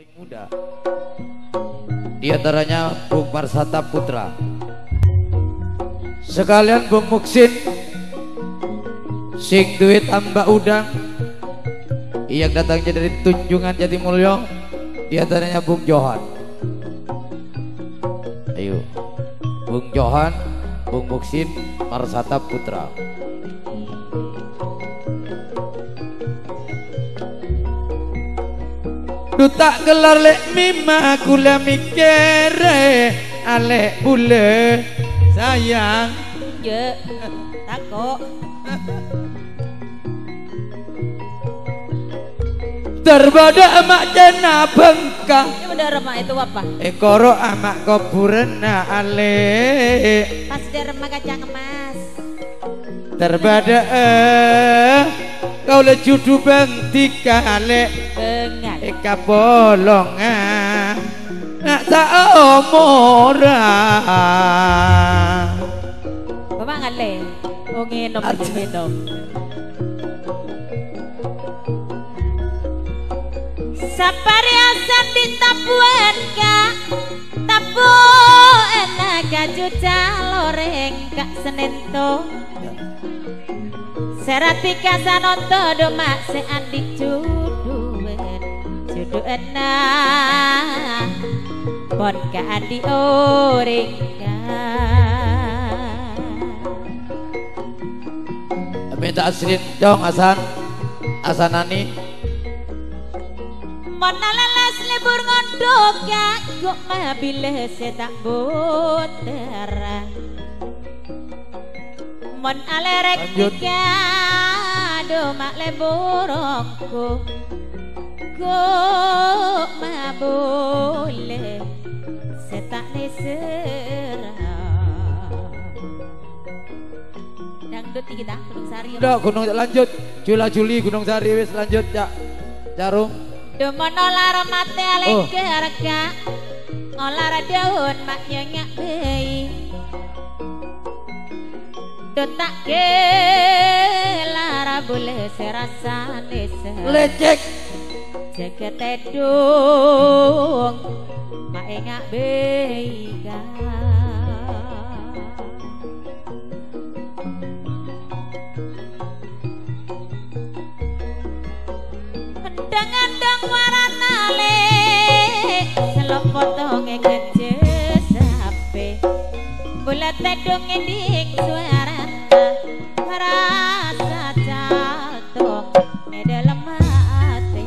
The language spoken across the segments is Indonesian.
paling muda. Di antaranya Bung Marsata Putra. Sekalian Bung Muksin sing duit ambak udang yang datangnya dari Tunjungan Jatimulyo. Di antaranya Bung Johan. Ayo, Bung Johan, Bung Muksin, Marsata Putra. Dutak gelar lek mima kula mikere alek bule sayang. Ya, takut. Terbada amak jana bengkak. Ini udah remah itu apa? Ekoro amak koburena alek. Pas dia remah kacang emas. Terbada kau le judu beng tika alek. Bengal. Eka bolongan nak tak omora. Bapak ngale. Oh ngenom ngenom. Sapariasan di tapuan kak, tapu enak kaju caloreng kak senento. Seratika sanoto domak se adik judu enak pon ka adi oreng kak. Minta asrin dong Asanani. Mana lelas libur ngondok ya kok mabile setak butera. Mon alerek nika do mak leburongku kok mabule setak nesera. Dangdut kita Gunung Sari. Udah Gunung lanjut. Jula Juli Gunung Sari wis lanjut ya. Jarum. Demono lara mate aleng harga olara daun mak nyenyak bayi dotak ke lara boleh serasa nesa Lecek jaga tedung mak engak bayi Dang warna le selop potonge kece sape bulat tedung ending suara rasa jatuh di dalam hati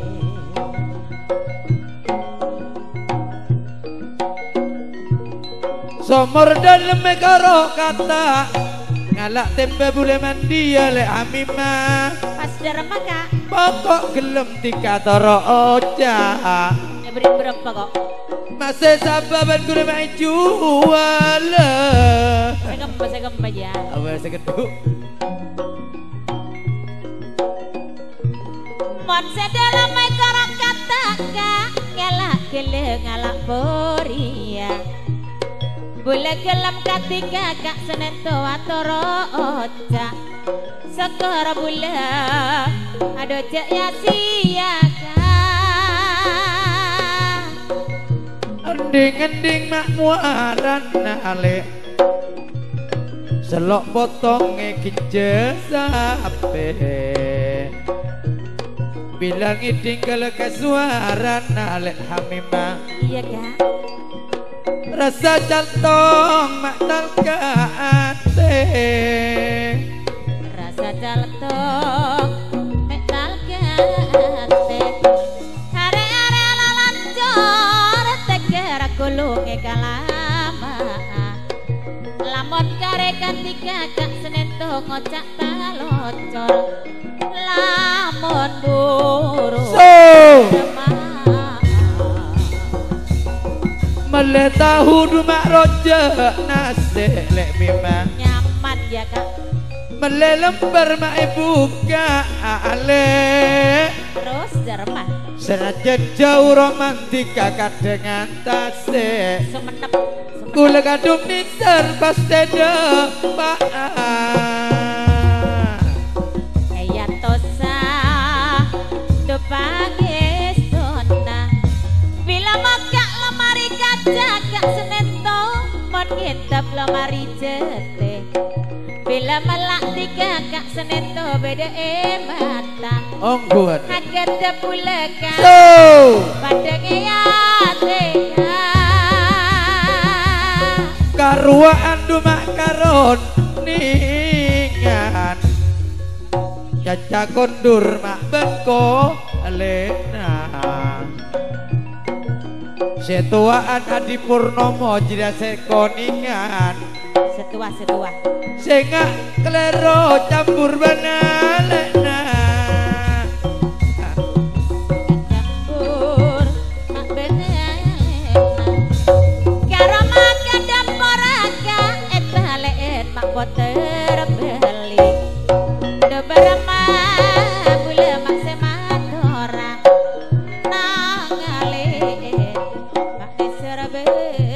somor dalam karo kata ngalak tempe bule mandi le amima pas derma kak pokok gelem tika toro oja ya beri berapa kok masih sababan gue main jual saya gembak ya apa sekeduk mon sedalam karo kata kak ngalak gelem ngalak poria boleh gelem katika kak senento atoro oja sekara bula ado cek ya siaka ending mak muaran ale selok potonge kinje sape bilang tinggal ke suara ale hamima iya kak rasa jantong mak talkate rasa jantong mak talkate hari-hari lalancor teger kulunge kalama lamon kare kantika kak senento ngocak talocor lamon burung mele tahu dumak roja nasi lek mima nyaman ya kak mele lembar mak buka ale terus jerman senajan jauh romantika kadengan tasik semenep kula kadung nisar pas dada pak kayak tosa do pagi sona tetap lemari jete bila melak tiga kak seneto beda mata ongguan agar depulekan so pada ngeyate karua andu makaron ningan caca kondur mak bengko lena setuaan Adi Purnomo jira sekoningan setua senga klero campur banalena campur mak bener karo makan damporaga etaleet mak poter beli deberama bule mak semadora nangale mak diserbe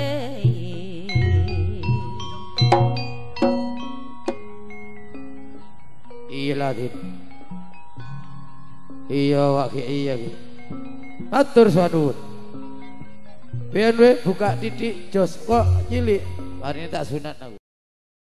iya lagi iya waki iya gitu atur swadun biar buka titik jos kok cilik hari ini tak sunat aku